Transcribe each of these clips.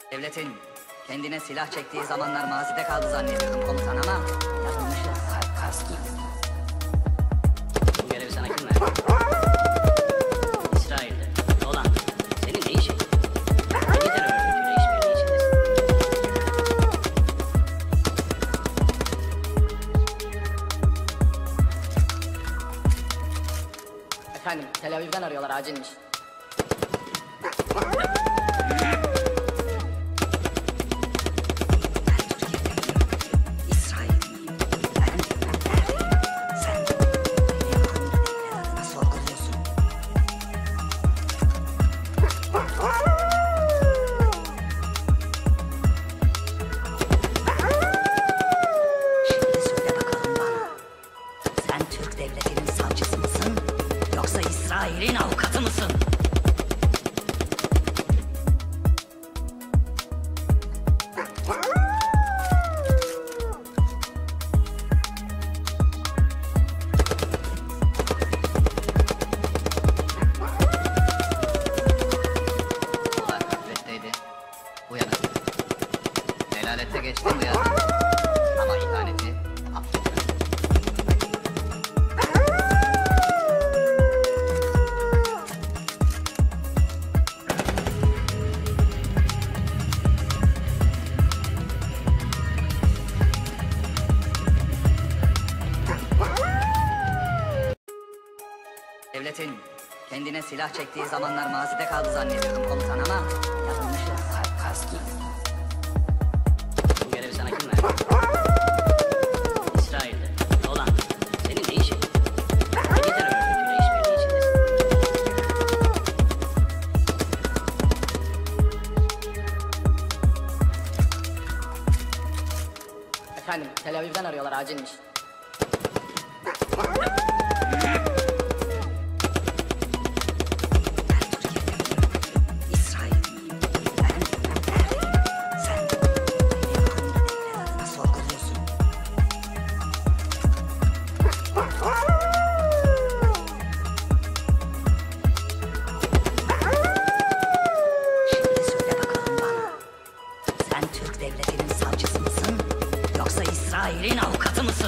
Devletin kendine silah çektiği zamanlar mazide kaldı zannediyordum komutan ama yanılmışız. Kaski. Bu görevi sana kim verdi? İsrail'de. Dolan. Senin ne işin? Hangi terör örgütüyle işbirliği içindesin? Efendim, Tel Aviv'den arıyorlar, acilmiş. İsrail'in avukatı mısın? Ulan gafletteydi. Bu yana. Helalette geçtim bu yana. Ama ihaneti affetmem. Devletin kendine silah çektiği zamanlar mazide kaldı zannediyordum komutan ama yanılmışız. Kaski. Bu görevi sana kim verdi? İsrail'de. Dolan. Senin ne işin? Hangi terör örgütüyle işbirliği içindesin? Efendim, Tel Aviv'den arıyorlar, acilmiş. Türk devletinin savcısı mısın? Yoksa İsrail'in avukatı mısın?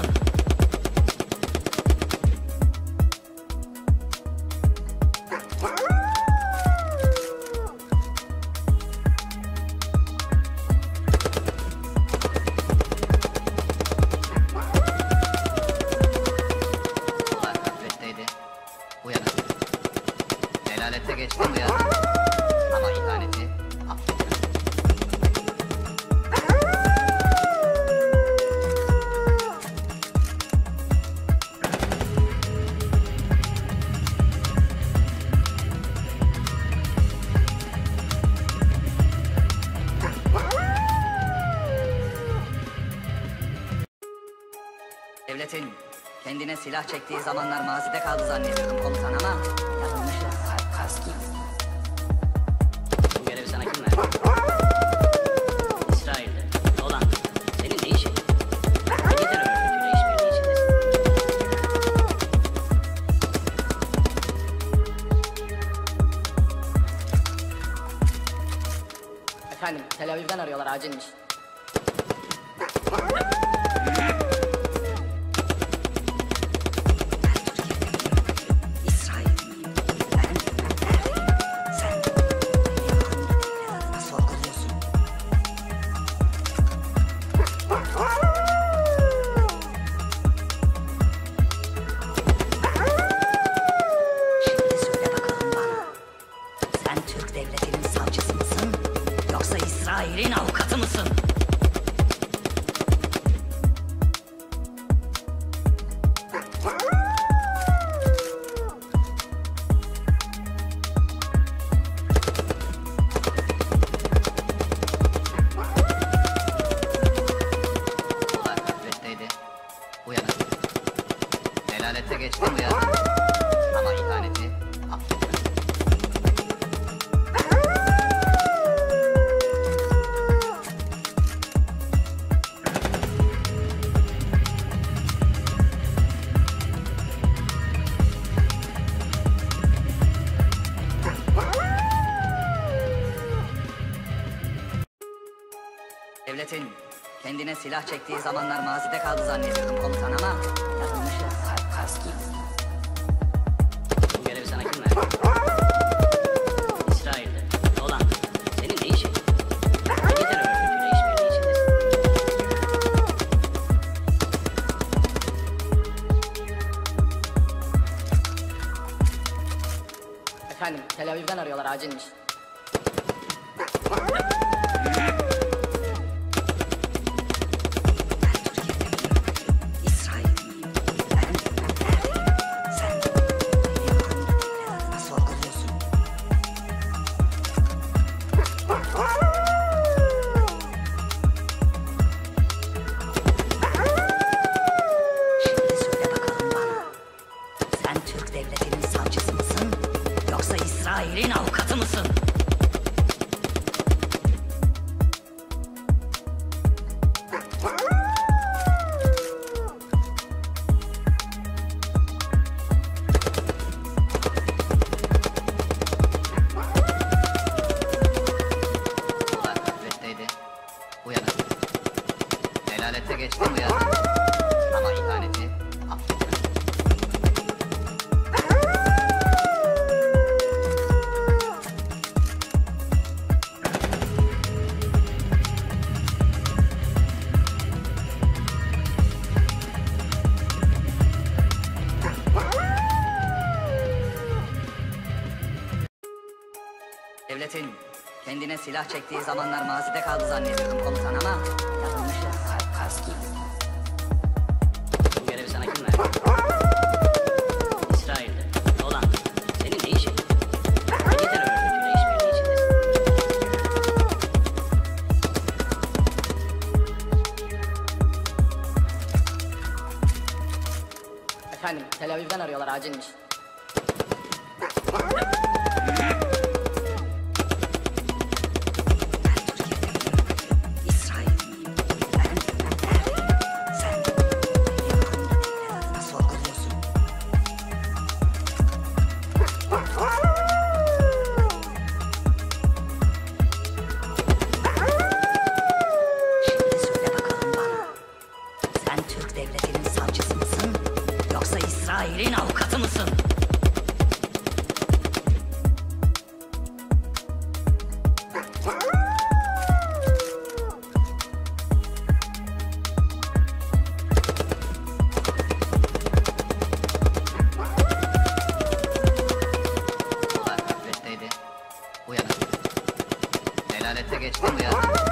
Ulan gafletteydi. Bu yana. Helalette geçtim bu yana. Ama ihaneti affetmem. Devletin kendine silah çektiği zamanlar mazide kaldı zannediyordum komutan ama yanılmışız. Kaski. Bu görevi sana kim verdi? İsrail'de. Dolan. Senin ne işin? Hangi terör örgütüyle işbirliği içindesin? Efendim, Tel Aviv'den arıyorlar, acilmiş. Türk devletinin savcısı mısın? Yoksa İsrail'in avukatı mısın? Ulan gafletteydi. Bu yana. Helalette geçtim bu yana. Ama ihaneti affetmem. Devletin kendine silah çektiği zamanlar mazide kaldı zannediyordum komutan ama yanılmışız. Kaski. Bu görevi sana kim verdi? İsrail'de. Olan. Senin ne işin? Hangi terör örgütüyle işbirliği içindesin? Efendim, Tel Aviv'den arıyorlar, acilmiş. Türk devletinin savcısı mısın? Yoksa İsrail'in avukatı mısın? Allah gafletteydi. Uyanın. Delalette geçtim uyanın. Ama ihaneti affetmem. Devletin kendine silah çektiği zamanlar mazide kaldı zannediyordum komutan ama yanılmışız. Kaski. Bu görevi sana kim verdi? İsrail'de. Olan. Senin ne işin? Hangi terör örgütüyle işbirliği içindesin? Efendim, Tel Aviv'den arıyorlar, acilmiş. Sen Türk devletinin savcısı mısın? Yoksa İsrail'in avukatı mısın? Allah gafletteydi. Uyanın. Delalette geçtim uyanın.